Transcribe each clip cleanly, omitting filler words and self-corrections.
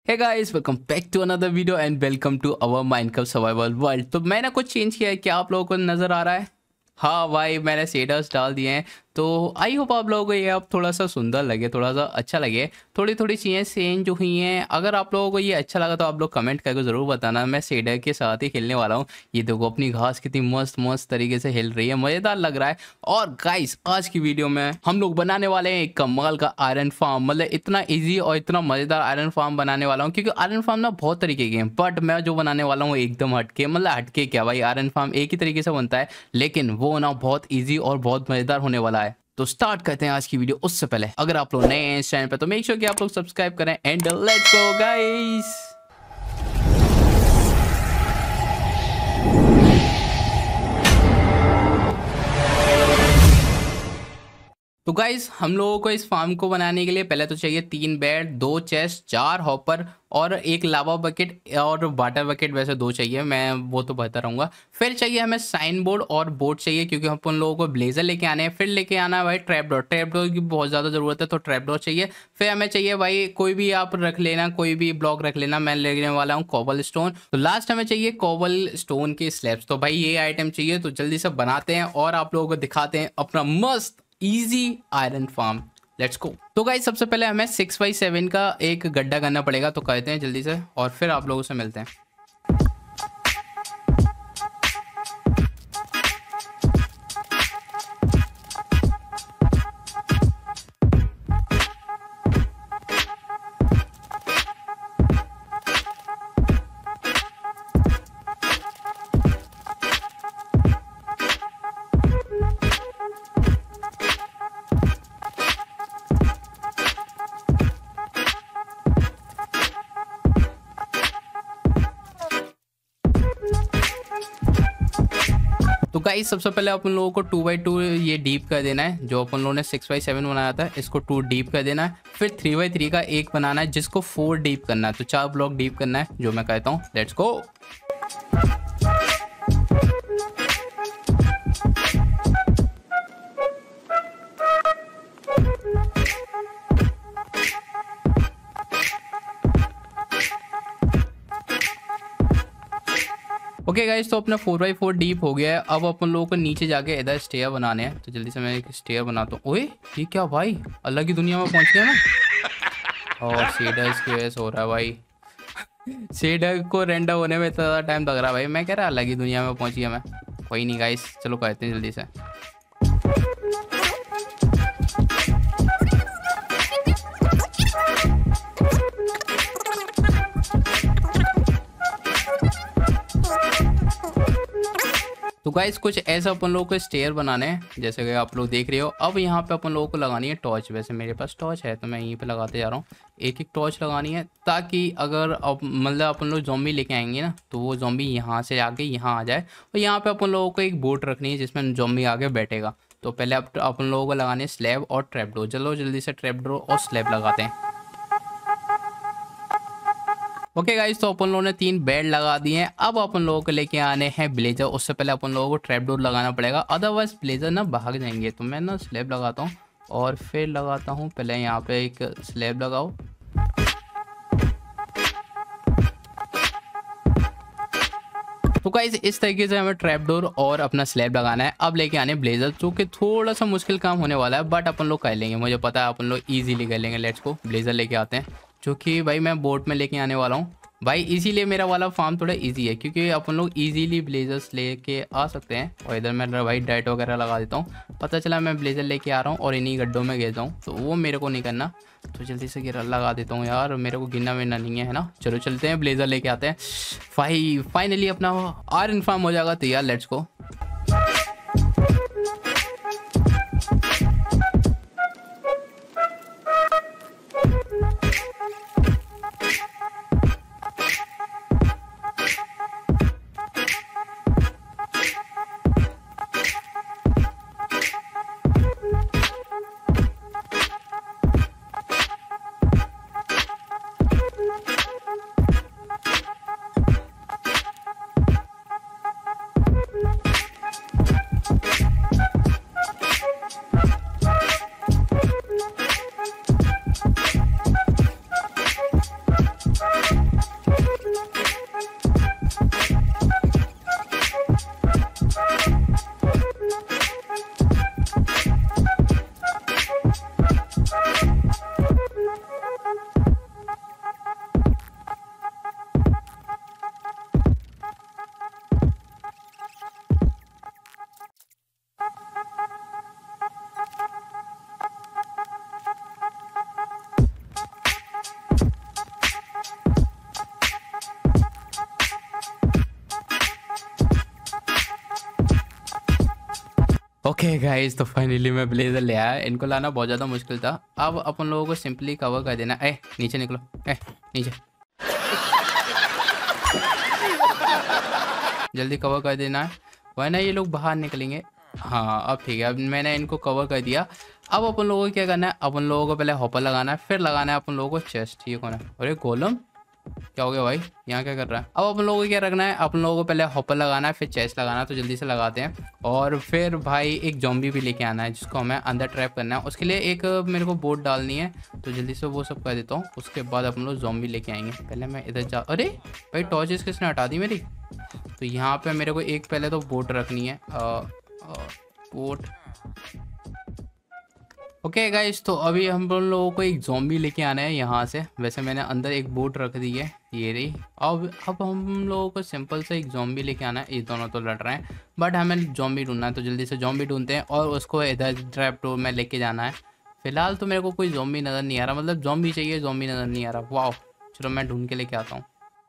Hey guys, welcome back to another video and welcome to our Minecraft survival world. तो मैंने कुछ change किया है, क्या आप लोगों को नज़र आ रहा है? हाँ भाई, मैंने शेडर्स डाल दिए हैं। तो आई होप आप लोगों को ये अब थोड़ा सा सुंदर लगे, थोड़ा सा अच्छा लगे। थोड़ी थोड़ी चीज़ें चेंज जो हुई हैं। अगर आप लोगों को ये अच्छा लगा तो आप लोग कमेंट करके ज़रूर बताना। मैं शेडर के साथ ही खेलने वाला हूँ। ये देखो अपनी घास कितनी मस्त मस्त तरीके से हिल रही है, मज़ेदार लग रहा है। और गाइस, आज की वीडियो में हम लोग बनाने वाले हैं एक कमाल का आयरन फार्म। मतलब इतना ईजी और इतना मज़ेदार आयरन फार्म बनाने वाला हूँ, क्योंकि आयरन फार्म ना बहुत तरीके के हैं, बट मैं जो बनाने वाला हूँ एकदम हटके। मतलब हटके क्या भाई, आयरन फार्म एक ही तरीके से बनता है, लेकिन वो ना बहुत ईजी और बहुत मज़ेदार होने वाला है। तो स्टार्ट करते हैं आज की वीडियो। उससे पहले अगर आप लोग नए हैं इस चैनल पे तो मेक श्योर कि आप लोग सब्सक्राइब करें एंड लेट्स गो गाइस। तो गाइस, हम लोगों को इस फार्म को बनाने के लिए पहले तो चाहिए 3 बेड, 2 चेस्ट, 4 हॉपर और एक लावा बकेट और वाटर बकेट। वैसे 2 चाहिए, मैं वो तो बता रहूँगा। फिर चाहिए हमें साइन बोर्ड और बोर्ड चाहिए, क्योंकि हम उन लोगों को ब्लेजर लेके आने हैं। फिर लेके आना है भाई ट्रैपडोर। ट्रैपडोर की बहुत ज़्यादा ज़रूरत है, तो ट्रैपडोर चाहिए। फिर हमें चाहिए भाई कोई भी आप रख लेना, कोई भी ब्लॉक रख लेना। मैं लेने वाला हूँ कॉबल स्टोन। तो लास्ट हमें चाहिए कॉबल स्टोन के स्लैब्स। तो भाई ये आइटम चाहिए, तो जल्दी से बनाते हैं और आप लोगों को दिखाते हैं अपना मस्त easy iron farm. Let's go. तो गाइस, सबसे पहले हमें 6x7 का एक गड्ढा करना पड़ेगा, तो करते हैं जल्दी से और फिर आप लोगों से मिलते हैं। तो गाइस, सबसे पहले अपन लोगों को 2x2 ये डीप कर देना है। जो अपन लोगों ने 6x7 बनाया था, इसको 2 डीप कर देना है। फिर 3x3 का एक बनाना है, जिसको 4 डीप करना है। तो 4 ब्लॉक डीप करना है, जो मैं कहता हूँ। Let's go. ओके गाइस, तो अपना 4x4 डीप हो गया है। अब अपन लोगों को नीचे जाके इधर स्टेयर बनाने हैं, तो जल्दी से मैं एक स्टेयर बनाता हूँ। ओए, ये क्या भाई, अलग ही दुनिया में पहुंच गया मैं। और शेडर्स की वजह से हो रहा है भाई। शेडर को रेंडर होने में इतना ज़्यादा टाइम लग रहा है भाई। मैं कह रहा अलग ही दुनिया में पहुंच गया मैं। कोई नहीं गाइस, चलो करते हैं जल्दी से। तो गाइस, कुछ ऐसा अपन लोगों को स्टेयर बनाने हैं, जैसे कि आप लोग देख रहे हो। अब यहाँ पे अपन लोगों को लगानी है टॉर्च। वैसे मेरे पास टॉर्च है, तो मैं यहीं पे लगाते जा रहा हूँ। एक एक टॉर्च लगानी है, ताकि अगर मतलब अपन लोग ज़ॉम्बी लेके आएंगे ना, तो वो ज़ॉम्बी यहाँ से आके यहाँ आ जाए। और यहाँ पे अपन लोगों को एक बोट रखनी है, जिसमें ज़ॉम्बी आके बैठेगा। तो पहले अपन लोगों को लगाने हैं स्लैब और ट्रैपडोर। चलो जल्दी से ट्रैपडोर और स्लैब लगाते हैं। ओके गाइस, तो अपन लोगों ने 3 बेड लगा दिए हैं। अब अपन लोगों को लेके आने हैं ब्लेजर। उससे पहले अपन लोगों को ट्रैपडोर लगाना पड़ेगा, अदरवाइज ब्लेजर ना भाग जाएंगे। तो मैं ना स्लैब लगाता हूँ और फिर लगाता हूँ। पहले यहाँ पे एक स्लैब लगाओ। तो गाइस, इस तरीके से हमें ट्रैपडोर और अपना स्लैब लगाना है। अब लेके आने ब्लेजर, जो कि थोड़ा सा मुश्किल काम होने वाला है, बट अपन लोग कर लेंगे। मुझे पता है अपन लोग इजीली कर लेंगे। लेट्स को ब्लेजर लेके आते हैं, जो कि भाई मैं बोट में लेके आने वाला हूँ भाई। इसीलिए मेरा वाला फार्म थोड़ा इजी है, क्योंकि अपन लोग इजीली ब्लेजर्स लेके आ सकते हैं। और इधर मैं भाई डाइट वगैरह लगा देता हूँ। पता चला मैं ब्लेजर लेके आ रहा हूँ और इन्हीं गड्ढों में गिरता हूँ, तो वो मेरे को नहीं करना। तो जल्दी से गिरा लगा देता हूँ यार, मेरे को गिरना विरना नहीं है ना। चलो चलते हैं, ब्लेजर लेके आते हैं। फाइनली अपना आयरन फार्म हो जाएगा तैयार। Let's go. ओके गाइस, तो फाइनली मैं ब्लेजर ले आया। इनको लाना बहुत ज़्यादा मुश्किल था। अब अपन लोगों को सिंपली कवर कर देना। ए नीचे निकलो, ए नीचे जल्दी कवर कर देना है, वरना ये लोग बाहर निकलेंगे। हाँ अब ठीक है, अब मैंने इनको कवर कर दिया। अब अपन लोगों को क्या करना है, अपन लोगों को पहले हॉपर लगाना है, फिर लगाना है अपन लोगों को चेस्ट। ये कौन है? अरे गोलम, क्या हो गया भाई, यहाँ क्या कर रहा है? अब अपन लोगों को क्या रखना है, अपन लोगों को पहले हॉपर लगाना है, फिर चेस्ट लगाना है। तो जल्दी से लगाते हैं। और फिर भाई एक ज़ॉम्बी भी लेके आना है, जिसको हमें अंदर ट्रैप करना है। उसके लिए एक मेरे को बोट डालनी है, तो जल्दी से वो सब कर देता हूँ। उसके बाद अपन लोग ज़ॉम्बी लेके आएंगे। पहले मैं इधर जा, अरे भाई टॉर्चेस किसने हटा दी मेरी? तो यहाँ पे मेरे को एक पहले तो बोट रखनी है, बोट। ओके गाइस, तो अभी हम लोगों को एक ज़ॉम्बी लेके आना है यहाँ से। वैसे मैंने अंदर एक बोट रख दी है, ये रही। अब हम लोगों को सिंपल से एक ज़ॉम्बी लेके आना है। ये दोनों तो लड़ रहे हैं, बट हमें ज़ॉम्बी ढूंढना है। तो जल्दी से ज़ॉम्बी ढूंढते हैं और उसको इधर ट्रैप डोर में लेके जाना है। फिलहाल तो मेरे को कोई ज़ॉम्बी नज़र नहीं आ रहा, मतलब ज़ॉम्बी चाहिए, ज़ॉम्बी नज़र नहीं आ रहा। वाह, चलो मैं ढूंढ के लेके आता हूँ।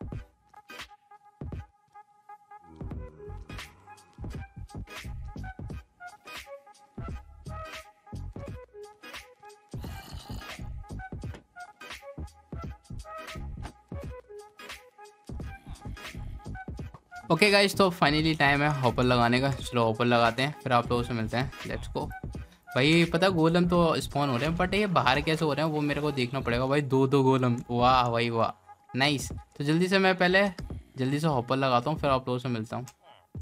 ओके गाइस, तो फाइनली टाइम है हॉपर लगाने का। चलो हॉपर लगाते हैं, फिर आप लोगों से मिलते हैं। Let's go. भाई पता गोलम तो स्पॉन हो रहे हैं, बट ये बाहर कैसे हो रहे हैं वो मेरे को देखना पड़ेगा। भाई दो गोलम, वाह भाई वाह, नाइस। तो जल्दी से मैं पहले जल्दी से हॉपर लगाता हूँ, फिर आप लोगों से मिलता हूँ।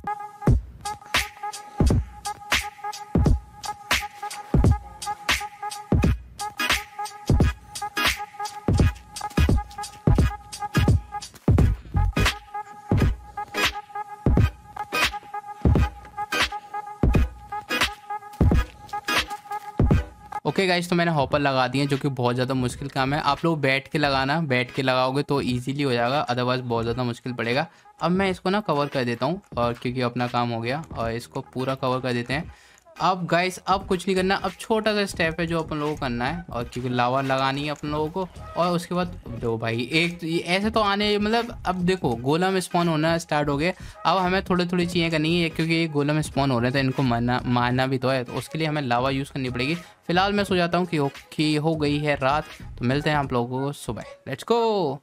ओके गाइस, तो मैंने हॉपर लगा दिए, जो कि बहुत ज़्यादा मुश्किल काम है। आप लोग बैठ के लगाना, बैठ के लगाओगे तो इजीली हो जाएगा, अदरवाइज बहुत ज़्यादा मुश्किल पड़ेगा। अब मैं इसको ना कवर कर देता हूँ, और क्योंकि अपना काम हो गया, और इसको पूरा कवर कर देते हैं। अब गाइस, अब कुछ नहीं करना, अब छोटा सा स्टेप है जो अपन लोगों को करना है, और क्योंकि लावा लगानी है अपन लोगों को। और उसके बाद दो भाई एक ऐसे तो आने, मतलब अब देखो गोलम स्पॉन होना स्टार्ट हो गए। अब हमें थोड़ी थोड़ी चीज़ें करनी है, क्योंकि ये गोलम स्पॉन हो रहे थे, इनको मारना भी तो है। तो उसके लिए हमें लावा यूज़ करनी पड़ेगी। फिलहाल मैं सो जाता हूँ कि हो गई है रात। तो मिलते हैं आप लोगों को सुबह। Let's go.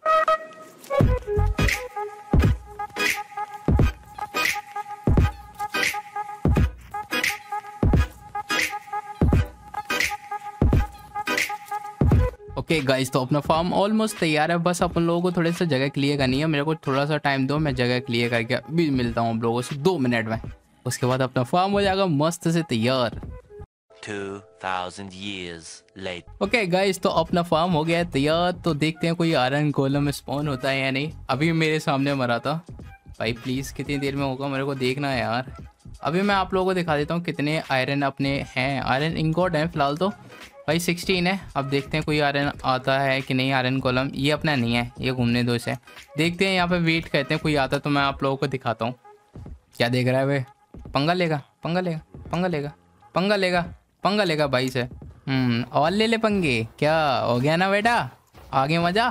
ओके गाइस, तो अपना फार्म ऑलमोस्ट तैयार है। बस अपन लोगों को थोड़ी सा जगह क्लियर करनी है। मेरे को थोड़ा सा टाइम दो, मैं जगह क्लियर करके अभी मिलता हूँ आप लोगों से 2 मिनट में। उसके बाद अपना फार्म हो जाएगा मस्त से तैयार। 2000 years later. ओके गाइस, तो अपना फार्म हो गया है तैयार। तो देखते हैं कोई आयरन गोलम स्पॉन होता है या नहीं। अभी मेरे सामने मरा था भाई, प्लीज़ कितनी देर में होगा मेरे को देखना है यार। अभी मैं आप लोगों को दिखा देता हूँ कितने आयरन अपने हैं। आयरन इंगॉट हैं फिलहाल तो भाई 16 है। अब देखते हैं कोई आयरन आता है कि नहीं। आयरन कॉलम ये अपना नहीं है, ये घूमने दो इसे। देखते हैं, यहाँ पे वेट करते हैं, कोई आता तो मैं आप लोगों को दिखाता हूँ। क्या देख रहा है वे? पंगा लेगा, पंगा लेगा, पंगा लेगा, पंगा लेगा, पंगा लेगा भाई से। और ले ले पंगे। क्या हो गया ना बेटा, आगे मजा।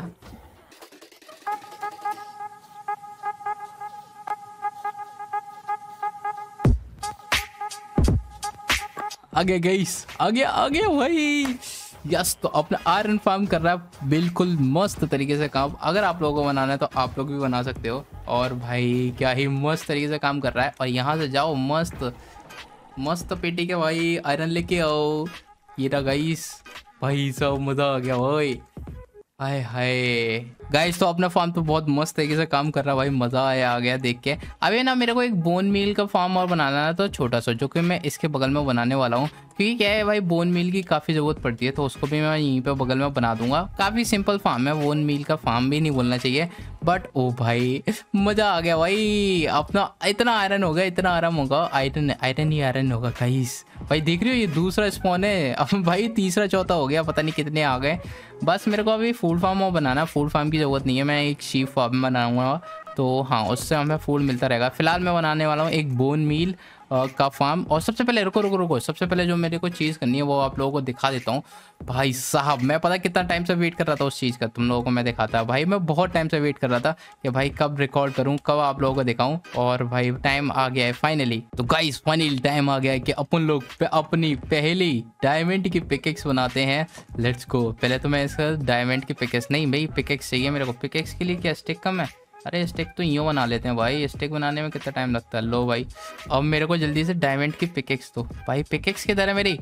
आगे गईस, आगे भाई। यस, तो अपना आयरन फार्म कर रहा है बिल्कुल मस्त तरीके से काम। अगर आप लोगों को बनाना है तो आप लोग भी बना सकते हो। और भाई क्या ही मस्त तरीके से काम कर रहा है। और यहाँ से जाओ मस्त मस्त पेटी के भाई आयरन लेके आओ। ये रहा गाइस, भाई सब मजा आ गया भाई। हाय हाय गाइस, तो अपना फार्म तो बहुत मस्त तरीके से काम कर रहा है भाई, मज़ा आया आ गया देख के। अभी ना मेरे को एक बोन मील का फार्म और बनाना है, तो छोटा सा, जो कि मैं इसके बगल में बनाने वाला हूँ। क्योंकि क्या है भाई, बोन मील की काफ़ी ज़रूरत पड़ती है, तो उसको भी मैं यहीं पे बगल में बना दूंगा। काफ़ी सिंपल फार्म है, बोन मील का फार्म भी नहीं बोलना चाहिए, बट ओ भाई मज़ा आ गया भाई। अपना इतना आयरन होगा, इतना आराम होगा, आयरन आयरन ही आयरन होगा गाइस। भाई देख रहे हो, ये दूसरा स्पॉन है। अब भाई तीसरा चौथा हो गया, पता नहीं कितने आ गए। बस मेरे को अभी फूड फार्म और बनाना। फूड फार्म की ज़रूरत नहीं है, मैं एक शीप फार्म बनाऊंगा, तो हाँ उससे हमें फूड मिलता रहेगा। फिलहाल मैं बनाने वाला हूँ एक बोन मील का फार्म। और सबसे पहले रुको, सबसे पहले जो मेरे को चीज़ करनी है वो आप लोगों को दिखा देता हूँ। भाई साहब मैं पता कितना टाइम से वेट कर रहा था उस चीज़ का, तुम लोगों को मैं दिखाता। भाई मैं बहुत टाइम से वेट कर रहा था कि भाई कब रिकॉर्ड करूँ, कब आप लोगों को दिखाऊं। और भाई टाइम आ गया है फाइनली। तो गाइस फाइनली टाइम आ गया है कि अपन लोग अपनी पहली डायमंड की पिकेक्स बनाते हैं। Let's go. पहले तो मैं इसका डायमंड की पिकेक्स, नहीं भाई पिकेक्स चाहिए मेरे को। पिकेक्स के लिए क्या स्टिक कम है? अरे स्टिक तो यूँ बना लेते हैं भाई, स्टिक बनाने में कितना टाइम लगता है। लो भाई अब मेरे को जल्दी से डायमंड की पिकेक्स दो भाई। पिकेक्स किधर है मेरी?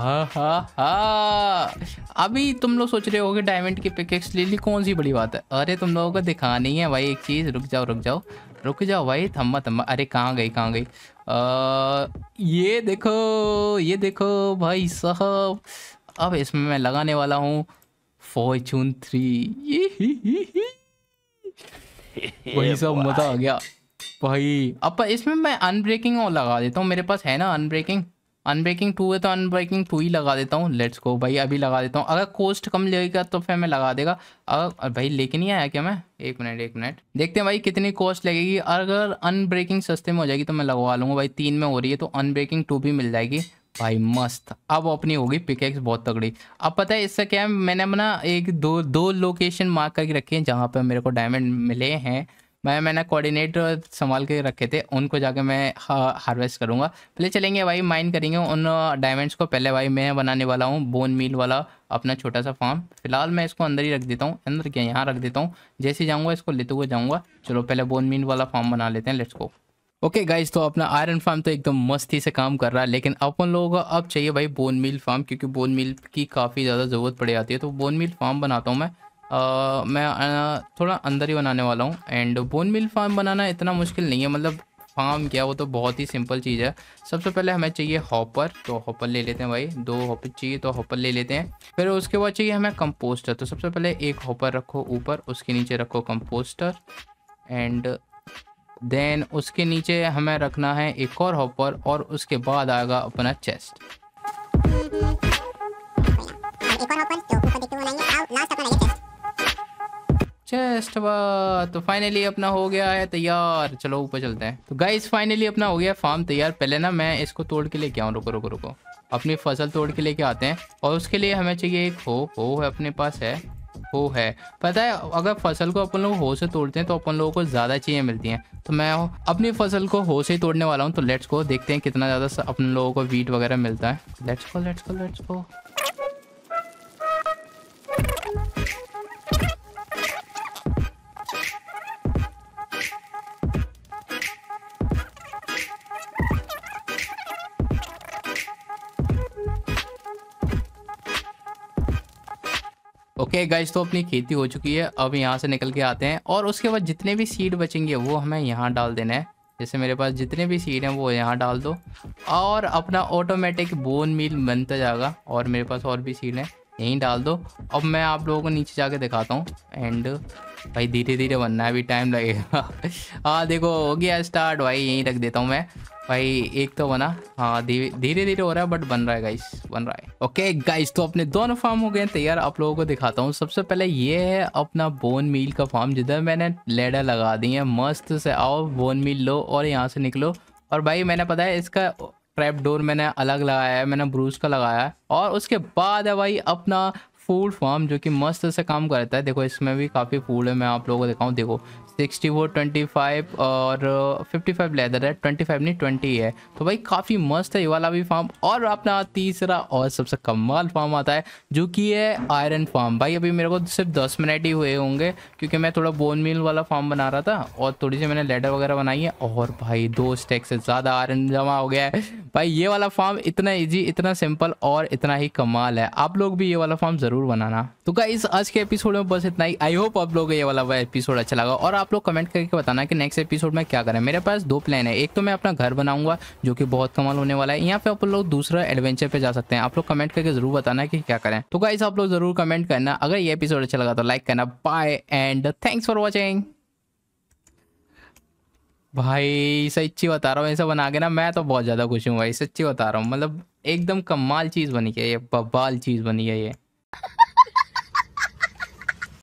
हा। अभी तुम लोग सोच रहे हो कि डायमंड की पिकेक्स ले ली, कौन सी बड़ी बात है। अरे तुम लोगों को दिखानी है भाई एक चीज़। रुक जाओ भाई, थम्मा। अरे कहाँ गई? ये देखो भाई साहब। अब इसमें मैं लगाने वाला हूँ फॉर्चून 3। वही सब मजा आ गया भाई। अब इसमें मैं अनब्रेकिंग और लगा देता हूँ, मेरे पास है ना अनब्रेकिंग 2 है तो अनब्रेकिंग 2 ही लगा देता हूँ। लेट्स गो भाई अभी लगा देता हूँ। अगर कॉस्ट कम लगेगा तो फिर मैं लगा देगा। अगर भाई लेके नहीं आया क्या मैं? एक मिनट देखते हैं भाई कितनी कॉस्ट लगेगी। अगर अनब्रेकिंग सस्ते में हो जाएगी तो मैं लगवा लूँगा भाई। 3 में हो रही है तो अनब्रेकिंग 2 भी मिल जाएगी भाई। मस्त। अब अपनी होगी पिकेक्स बहुत तगड़ी। अब पता है इससे क्या है, मैंने अपना एक दो लोकेशन मार्क करके रखे हैं जहाँ पे मेरे को डायमंड मिले हैं। मैंने कोऑर्डिनेट संभाल के रखे थे, उनको जाके मैं हार्वेस्ट करूँगा। पहले चलेंगे भाई माइन करेंगे उन डायमंड्स को। पहले भाई मैं बनाने वाला हूँ बोन मील वाला अपना छोटा सा फार्म। फिलहाल मैं इसको अंदर ही रख देता हूँ। अंदर क्या, यहाँ रख देता हूँ। जैसे जाऊँगा इसको लेते हुए जाऊँगा। चलो पहले बोन मील वाला फार्म बना लेते हैं। Let's go. ओके गाइज, तो अपना आयरन फार्म तो एकदम मस्ती से काम कर रहा है, लेकिन अपन लोगों को अब चाहिए भाई बोन मील फार्म, क्योंकि बोन मील की काफ़ी ज़्यादा ज़रूरत पड़ जाती है। तो बोन मील फार्म बनाता हूँ मैं थोड़ा अंदर ही बनाने वाला हूँ। एंड बोन मील फार्म बनाना इतना मुश्किल नहीं है, मतलब फार्म क्या, वो तो बहुत ही सिंपल चीज़ है। सबसे पहले हमें चाहिए हॉपर, तो हॉपर ले लेते हैं भाई। 2 हॉपर चाहिए तो हॉपर ले लेते हैं। फिर उसके बाद चाहिए हमें कंपोस्टर। तो सबसे पहले एक हॉपर रखो ऊपर, उसके नीचे रखो कंपोस्टर। एंड देन उसके नीचे हमें रखना है एक और हॉपर, और उसके बाद आएगा अपना चेस्ट। चेस्ट तो फाइनली अपना हो गया है तैयार। चलो ऊपर चलते हैं। तो गाइस फाइनली अपना हो गया फार्म तैयार। पहले ना मैं इसको तोड़ के लेके आऊँ। रुको अपनी फसल तोड़ के लेके आते हैं। और उसके लिए हमें चाहिए एक हो है अपने पास है। हो है, पता है अगर फसल को अपन लोग हो से तोड़ते हैं तो अपन लोगों को ज़्यादा चीज़ें मिलती हैं। तो मैं अपनी फसल को हो से ही तोड़ने वाला हूँ। तो लेट्स गो, देखते हैं कितना ज़्यादा अपन लोगों को वीट वगैरह मिलता है। Let's go. ओके गाइस, तो अपनी खेती हो चुकी है। अब यहाँ से निकल के आते हैं, और उसके बाद जितने भी सीड बचेंगे वो हमें यहाँ डाल देना है। जैसे मेरे पास जितने भी सीड हैं वो यहाँ डाल दो, और अपना ऑटोमेटिक बोन मील बनता जाएगा। और मेरे पास और भी सीड हैं, यहीं डाल दो। अब मैं आप लोगों को नीचे जाके दिखाता हूँ। एंड भाई धीरे धीरे बनना है, अभी टाइम लगेगा। हाँ देखो हो गया स्टार्ट भाई, यहीं रख देता हूँ मैं भाई। एक तो बना, हाँ धीरे धीरे हो रहा है बट बन रहा है गाइस, बन रहा है। ओके गाइस, तो अपने दोनों फार्म हो गए तैयार। आप लोगों को दिखाता हूँ। सबसे पहले ये है अपना बोन मील का फार्म, जिधर मैंने लेडर लगा दी है। मस्त से आओ बोन मील लो और यहाँ से निकलो। और भाई मैंने पता है इसका ट्रैप डोर मैंने अलग लगाया है, मैंने ब्रूस का लगाया है। और उसके बाद है भाई अपना फूड फार्म, जो कि मस्त से काम करता है। देखो इसमें भी काफ़ी फूड है, मैं आप लोगों को दिखाऊं। देखो 64, 25 और 55 लेदर है, 25 नहीं 20 है। तो भाई काफ़ी मस्त है ये वाला भी फार्म। और अपना तीसरा और सबसे कमाल फार्म आता है, जो कि है आयरन फार्म। भाई अभी मेरे को सिर्फ 10 मिनट ही हुए होंगे, क्योंकि मैं थोड़ा बोन मील वाला फार्म बना रहा था और थोड़ी सी मैंने लेडर वगैरह बनाई है। और भाई 2 स्टैक से ज़्यादा आयरन जमा हो गया है। भाई ये वाला फार्म इतना ईजी, इतना सिंपल और इतना ही कमाल है। आप लोग भी ये वाला फार्म ज़रूर बनाना। तो गाइस आज के एपिसोड में बस इतना ही। आई होप आप लोगों को ये वाला एपिसोड अच्छा लगा, और आप लोग कमेंट करके बताना कि नेक्स्ट एपिसोड में क्या करें। मेरे पास 2 प्लान है। एक तो मैं अपना घर बनाऊंगा, जो कि बहुत कमाल होने वाला है। यहाँ पे आप लोग दूसरा एडवेंचर पे जा सकते हैं। आप लोग कमेंट करके जरूर बताना कि क्या करें। तो गाइस आप लोग जरूर कमेंट करना। अगर ये एपिसोड अच्छा लगा तो लाइक करना। Bye and thanks for watching. भाई सच्ची बता रहा हूँ, ऐसा बना के ना मैं तो बहुत ज़्यादा खुश हूँ भाई, सच्ची बता रहा हूँ। मतलब एकदम कमाल चीज़ बनी है ये, बवाल चीज़ बनी है ये।